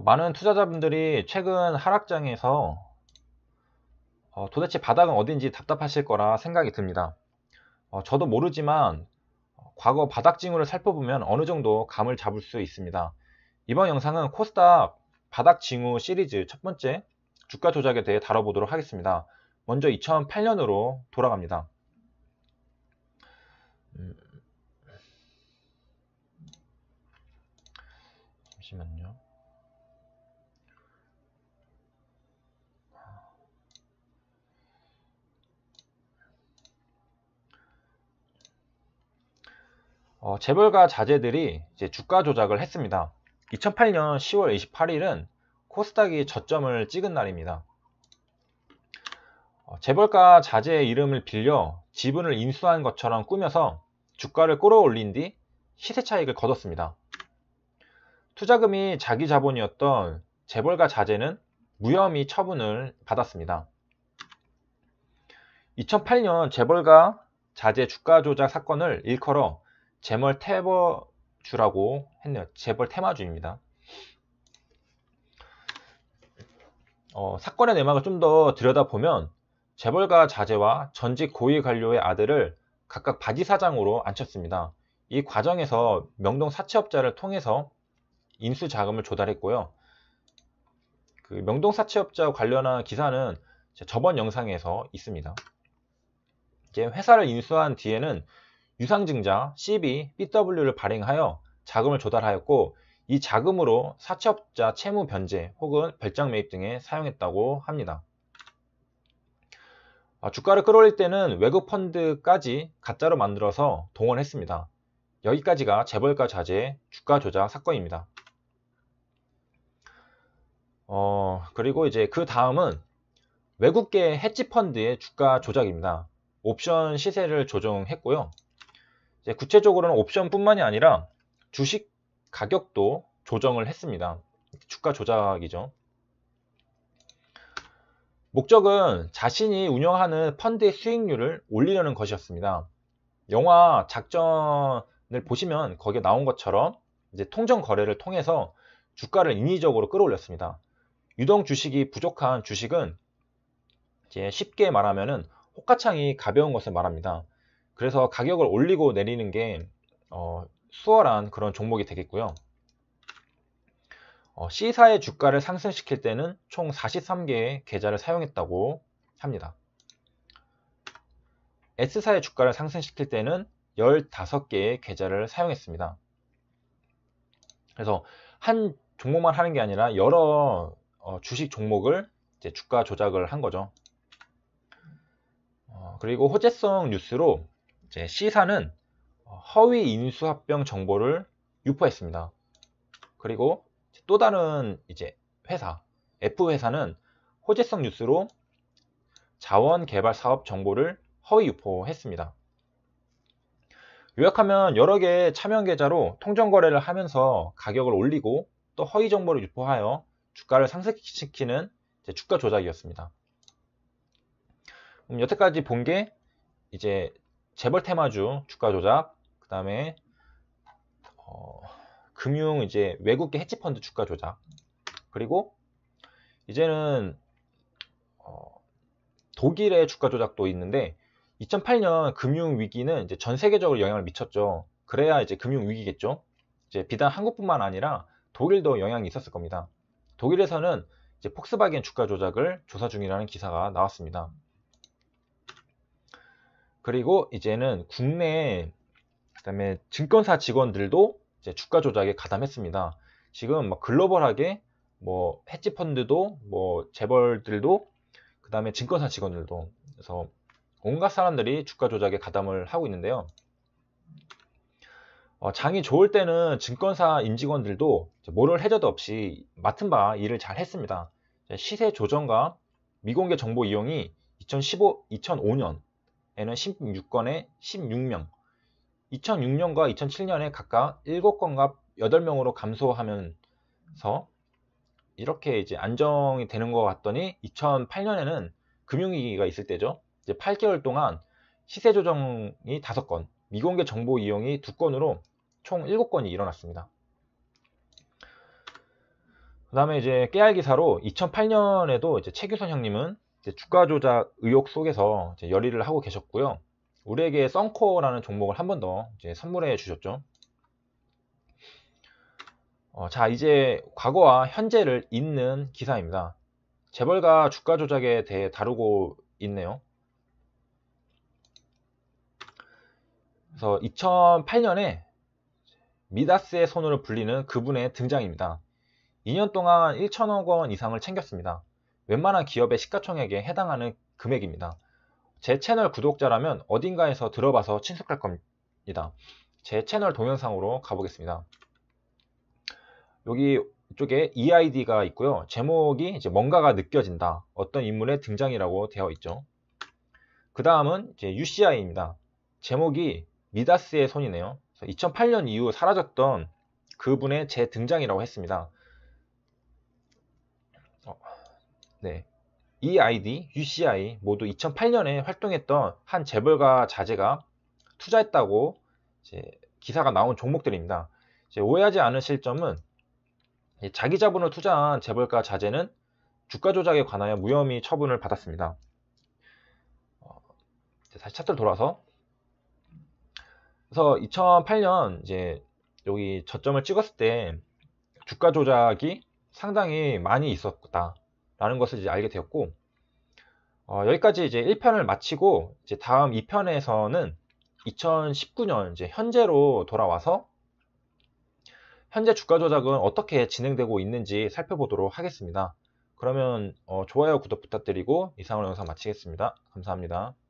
많은 투자자분들이 최근 하락장에서 도대체 바닥은 어딘지 답답하실 거라 생각이 듭니다. 저도 모르지만 과거 바닥 징후를 살펴보면 어느 정도 감을 잡을 수 있습니다. 이번 영상은 코스닥 바닥 징후 시리즈 첫 번째 주가 조작에 대해 다뤄보도록 하겠습니다. 먼저 2008년으로 돌아갑니다. 잠시만요. 재벌가 자제들이 이제 주가 조작을 했습니다. 2008년 10월 28일은 코스닥이 저점을 찍은 날입니다. 재벌가 자제의 이름을 빌려 지분을 인수한 것처럼 꾸며서 주가를 끌어올린 뒤 시세 차익을 거뒀습니다. 투자금이 자기 자본이었던 재벌가 자제는 무혐의 처분을 받았습니다. 2008년 재벌가 자제 주가 조작 사건을 일컬어 재벌 테마주라고 했네요. 재벌 테마주입니다. 사건의 내막을 좀 더 들여다보면 재벌가 자제와 전직 고위 관료의 아들을 각각 바지 사장으로 앉혔습니다. 이 과정에서 명동 사채업자를 통해서 인수 자금을 조달했고요. 그 명동 사채업자 관련한 기사는 저번 영상에서 있습니다. 이제 회사를 인수한 뒤에는 유상증자 CB, BW를 발행하여 자금을 조달하였고, 이 자금으로 사채업자 채무 변제 혹은 별장 매입 등에 사용했다고 합니다. 주가를 끌어올릴 때는 외국 펀드까지 가짜로 만들어서 동원했습니다. 여기까지가 재벌가 자제 주가 조작 사건입니다. 그리고 이제 그 다음은 외국계 헤지 펀드의 주가 조작입니다. 옵션 시세를 조정했고요. 이제 구체적으로는 옵션뿐만이 아니라 주식 가격도 조정을 했습니다. 주가 조작이죠. 목적은 자신이 운영하는 펀드의 수익률을 올리려는 것이었습니다. 영화 작전을 보시면 거기에 나온 것처럼 이제 통정 거래를 통해서 주가를 인위적으로 끌어올렸습니다. 유동 주식이 부족한 주식은 이제 쉽게 말하면은 호가창이 가벼운 것을 말합니다. 그래서 가격을 올리고 내리는 게 수월한 그런 종목이 되겠고요. C사의 주가를 상승시킬 때는 총 43개의 계좌를 사용했다고 합니다. S사의 주가를 상승시킬 때는 15개의 계좌를 사용했습니다. 그래서 한 종목만 하는 게 아니라 여러 주식 종목을 이제 주가 조작을 한 거죠. 그리고 호재성 뉴스로 이제 C사는 허위 인수합병 정보를 유포했습니다. 그리고 또 다른 이제 회사 F회사는 호재성 뉴스로 자원개발 사업 정보를 허위 유포했습니다. 요약하면 여러 개의 차명 계좌로 통정 거래를 하면서 가격을 올리고 또 허위 정보를 유포하여 주가를 상승시키는 주가 조작이었습니다. 여태까지 본 게 이제 재벌 테마주 주가 조작, 그 다음에 금융 이제 외국계 헤지펀드 주가 조작, 그리고 이제는 독일의 주가 조작도 있는데 2008년 금융 위기는 이제 전 세계적으로 영향을 미쳤죠. 그래야 이제 금융 위기겠죠. 이제 비단 한국뿐만 아니라 독일도 영향이 있었을 겁니다. 독일에서는 이제 폭스바겐 주가 조작을 조사 중이라는 기사가 나왔습니다. 그리고 이제는 국내 그다음에 증권사 직원들도 이제 주가 조작에 가담했습니다. 지금 막 글로벌하게 뭐 헤지펀드도 뭐 재벌들도 그다음에 증권사 직원들도, 그래서 온갖 사람들이 주가 조작에 가담을 하고 있는데요. 장이 좋을 때는 증권사 임직원들도 모럴 해저드 없이 맡은 바 일을 잘 했습니다. 시세 조정과 미공개 정보 이용이 2005년에는 16건에 16명, 2006년과 2007년에 각각 7건과 8명으로 감소하면서 이렇게 이제 안정이 되는 것 같더니 2008년에는 금융위기가 있을 때죠. 이제 8개월 동안 시세 조정이 5건, 미공개 정보 이용이 2건으로 총 7건이 일어났습니다. 그 다음에 이제 깨알 기사로 2008년에도 이제 최규선 형님은 이제 주가 조작 의혹 속에서 이제 열의를 하고 계셨고요. 우리에게 썬코어라는 종목을 한 번 더 이제 선물해 주셨죠. 자, 이제 과거와 현재를 잇는 기사입니다. 재벌가 주가 조작에 대해 다루고 있네요. 그래서 2008년에 미다스의 손으로 불리는 그분의 등장입니다. 2년 동안 1천억 원 이상을 챙겼습니다. 웬만한 기업의 시가총액에 해당하는 금액입니다. 제 채널 구독자라면 어딘가에서 들어봐서 친숙할 겁니다. 제 채널 동영상으로 가보겠습니다. 여기 이쪽에 EID가 있고요. 제목이 이제 뭔가가 느껴진다. 어떤 인물의 등장이라고 되어 있죠. 그 다음은 이제 UCI입니다. 제목이 미다스의 손이네요. 2008년 이후 사라졌던 그분의 재등장이라고 했습니다. 네, EID, UCI 모두 2008년에 활동했던 한 재벌가 자제가 투자했다고 이제 기사가 나온 종목들입니다. 이제 오해하지 않으실 점은 자기 자본을 투자한 재벌가 자제는 주가 조작에 관하여 무혐의 처분을 받았습니다. 다시 차트를 돌아서 그래서 2008년 이제 여기 저점을 찍었을 때 주가 조작이 상당히 많이 있었다라는 것을 이제 알게 되었고 여기까지 이제 1편을 마치고 이제 다음 2편에서는 2019년 이제 현재로 돌아와서 현재 주가 조작은 어떻게 진행되고 있는지 살펴보도록 하겠습니다. 그러면 좋아요, 구독 부탁드리고 이상으로 영상 마치겠습니다. 감사합니다.